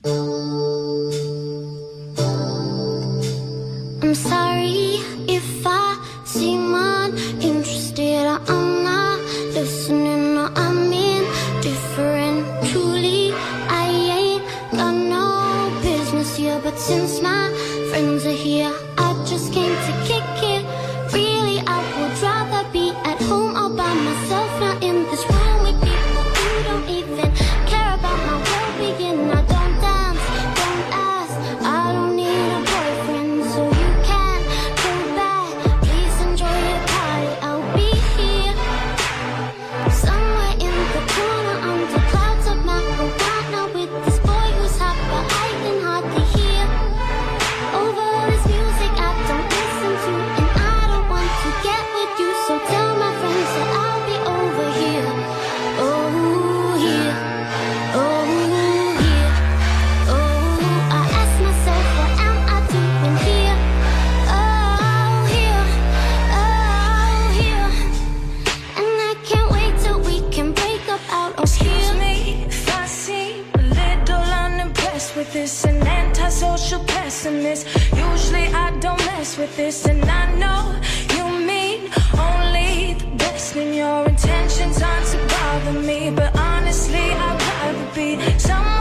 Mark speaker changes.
Speaker 1: I'm sorry if I seem uninterested. I'm not listening, no, I'm indifferent. Truly, I ain't got no business here, but since my friends are here, I just came to kick it. Really, I would rather be at home all by myself, not in this room with people who don't even care about my well-being. I don't dance, don't ask, I don't need a boyfriend, so you can go back. Please enjoy your party, I'll be here somewhere in the corner under clouds of marijuana with this boy who's hot but I can hardly hear. Over this music I don't listen to, and I don't want to get with you, so tell my friends that I'll be over here. Oh, here. Oh, here. Oh, I ask myself, what am I doing here? Oh, here. Oh, here. And I can't wait till we can break up out of here.
Speaker 2: Excuse me if I seem a little unimpressed with this, an antisocial pessimist. Usually I don't mess with this, and I know you mean only the best, and your intentions aren't to bother me, but honestly I'd rather be someone